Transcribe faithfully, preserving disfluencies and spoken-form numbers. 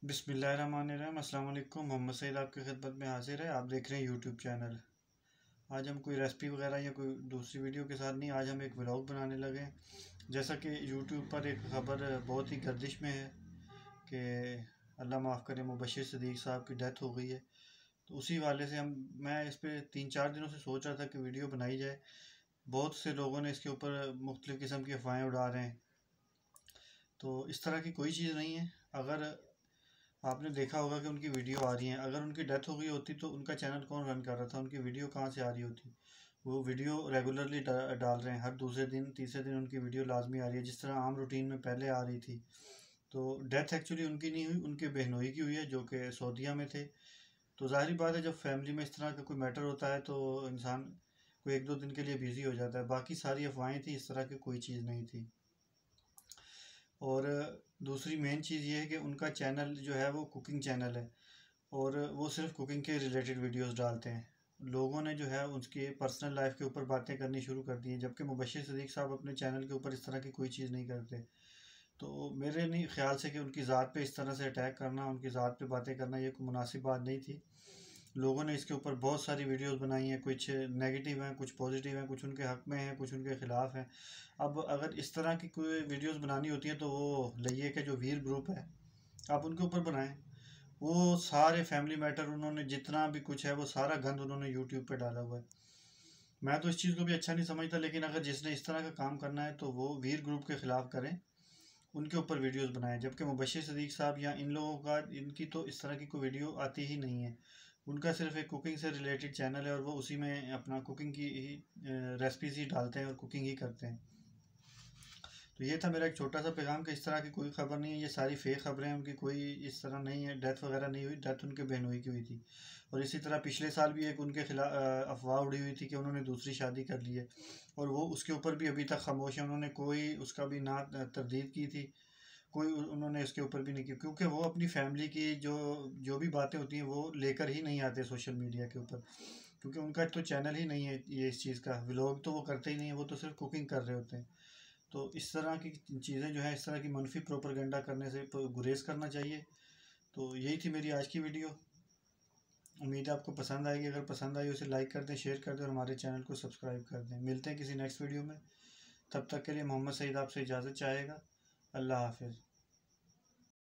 बिस्मिल्लाहिर्रहमानिर्रहीम। अस्सलाम वालेकुम। मोहम्मद सईद आपकी खिदमत में हाजिर है। आप देख रहे हैं यूट्यूब चैनल। आज हम कोई रेसिपी वगैरह या कोई दूसरी वीडियो के साथ नहीं, आज हम एक व्लॉग बनाने लगे हैं। जैसा कि यूट्यूब पर एक ख़बर बहुत ही गर्दिश में है कि अल्लाह माफ़ करे मुबशिर सिद्दीक़ साहब की डेथ हो गई है। तो उसी वाले से हम मैं इस पर तीन चार दिनों से सोच रहा था कि वीडियो बनाई जाए। बहुत से लोगों ने इसके ऊपर मुख्तलिफ़ किस्म की अफवाहें उड़ा रहे हैं, तो इस तरह की कोई चीज़ नहीं है। अगर आपने देखा होगा कि उनकी वीडियो आ रही हैं, अगर उनकी डेथ हो गई होती तो उनका चैनल कौन रन कर रहा था, उनकी वीडियो कहाँ से आ रही होती। वो वीडियो रेगुलरली डाल रहे हैं, हर दूसरे दिन तीसरे दिन उनकी वीडियो लाजमी आ रही है, जिस तरह आम रूटीन में पहले आ रही थी। तो डेथ एक्चुअली उनकी नहीं हुई, उनके बहनोई की हुई है जो कि सऊदीया में थे। तो ज़ाहिर बात है, जब फैमिली में इस तरह का कोई मैटर होता है तो इंसान कोई एक दो दिन के लिए बिज़ी हो जाता है। बाकी सारी अफवाहें थी, इस तरह की कोई चीज़ नहीं थी। और दूसरी मेन चीज़ ये है कि उनका चैनल जो है वो कुकिंग चैनल है और वो सिर्फ कुकिंग के रिलेटेड वीडियोस डालते हैं। लोगों ने जो है उसके पर्सनल लाइफ के ऊपर बातें करनी शुरू कर दी हैं, जबकि मुबशिर सिद्दीक़ साहब अपने चैनल के ऊपर इस तरह की कोई चीज़ नहीं करते। तो मेरे नहीं ख्याल से कि उनकी ज़ात पे इस तरह से अटैक करना, उनकी ज़ात पे बातें करना, ये कोई मुनासिब बात नहीं थी। लोगों ने इसके ऊपर बहुत सारी वीडियोस बनाई हैं, कुछ नेगेटिव हैं, कुछ पॉजिटिव हैं, कुछ उनके हक़ में हैं, कुछ उनके ख़िलाफ़ हैं। अब अगर इस तरह की कोई वीडियोस बनानी होती है तो वो लइए के जो वीर ग्रुप है, आप उनके ऊपर बनाएं। वो सारे फैमिली मैटर, उन्होंने जितना भी कुछ है वो सारा गंद उन्होंने यूट्यूब पे डाला हुआ है। मैं तो इस चीज़ को भी अच्छा नहीं समझता, लेकिन अगर जिसने इस तरह का काम करना है तो वो वीर ग्रुप के ख़िलाफ़ करें, उनके ऊपर वीडियोस बनाएं। जबकि मुबशिर सिद्दीक़ साहब या इन लोगों का, इनकी तो इस तरह की कोई वीडियो आती ही नहीं है। उनका सिर्फ एक कुकिंग से रिलेटेड चैनल है और वो उसी में अपना कुकिंग की ही रेसिपीज़ ही डालते हैं और कुकिंग ही करते हैं। तो ये था मेरा एक छोटा सा पैगाम कि इस तरह की कोई ख़बर नहीं है, ये सारी फेक ख़बरें हैं, उनकी कोई इस तरह नहीं है, डेथ वगैरह नहीं हुई। डेथ उनके बहनोई की हुई थी। और इसी तरह पिछले साल भी एक उनके खिलाफ अफवाह उड़ी हुई थी कि उन्होंने दूसरी शादी कर ली है, और वो उसके ऊपर भी अभी तक खामोश है। उन्होंने कोई उसका भी ना तरदीद की थी, कोई उन्होंने इसके ऊपर भी नहीं की, क्योंकि वो अपनी फैमिली की जो जो भी बातें होती हैं वो लेकर ही नहीं आते सोशल मीडिया के ऊपर, क्योंकि उनका तो चैनल ही नहीं है ये इस चीज़ का। व्लॉग तो वो करते ही नहीं है, वो तो सिर्फ कुकिंग कर रहे होते हैं। तो इस तरह की चीज़ें जो है, इस तरह की मनफी प्रोपेगेंडा करने से गुरेज करना चाहिए। तो यही थी मेरी आज की वीडियो। उम्मीद है आपको पसंद आएगी। अगर पसंद आई उसे लाइक कर दें, शेयर कर दें और हमारे चैनल को सब्सक्राइब कर दें। मिलते हैं किसी नेक्स्ट वीडियो में, तब तक के लिए मोहम्मद सईद आपसे इजाज़त चाहेगा। अल्लाह हाफिज़।